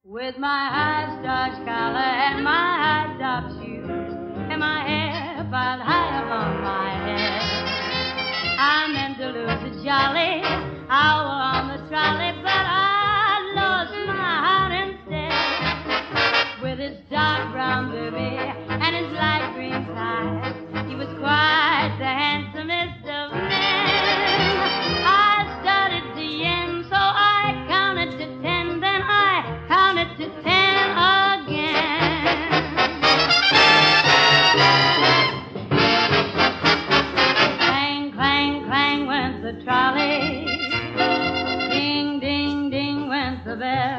With my high-starched collar and my high-top shoes and my hair piled high above my head, I meant to lose a jolly hour on the trolley, but I lost my heart instead. With his dark brown derby and his light green tie, he was quite the handsomest of men. I started to yen, so I counted to 10, then I counted to 10 again. Clang, clang, clang went the trolley. Ding, ding, ding went the bell.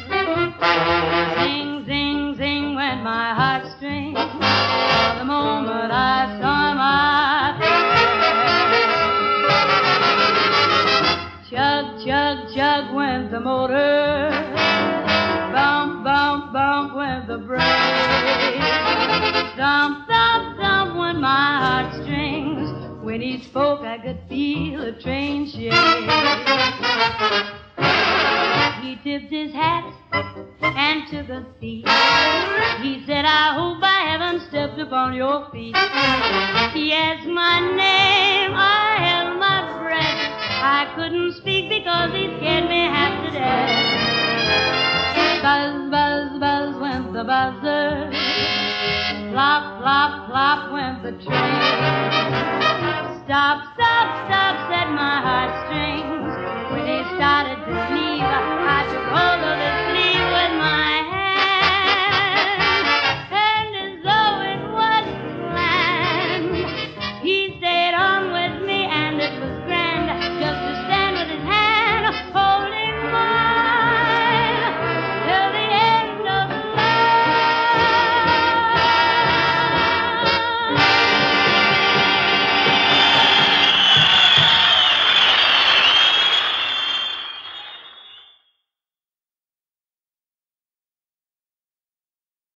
Zing, zing, zing went my heartstrings. For the moment I saw him, I fell. Chug, chug, chug went the motor. Bump, bump, bump went the brake. Thump, thump, thump went my heartstrings. When he spoke, I could feel a train shake. He tipped his hat and took a seat. He said, I hope I haven't stepped upon your feet. He asked my name, I held my breath. I couldn't speak because he scared me half to death. Buzz, buzz, buzz went the buzzer. Flop, flop, flop went the train. Stop, stop, stop, said my heartstrings.